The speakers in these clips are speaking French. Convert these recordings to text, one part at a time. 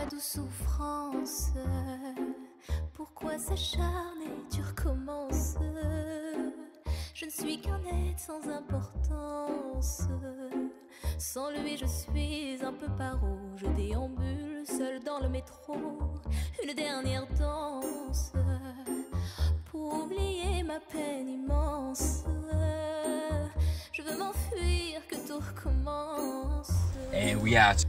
ma douce souffrance. Pourquoi s'acharner, tu recommences? Je ne suis qu'un être sans importance. Sans lui je suis un peu paro. Je déambule seul dans le métro. Une dernière danse pour oublier ma peine immense. Je veux m'enfuir, que tout recommence. And we out.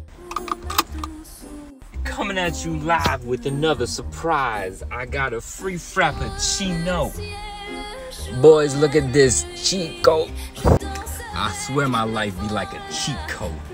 Coming at you live with another surprise. I got a free Frappuccino. Boys, look at this cheat code. I swear my life be like a cheat code.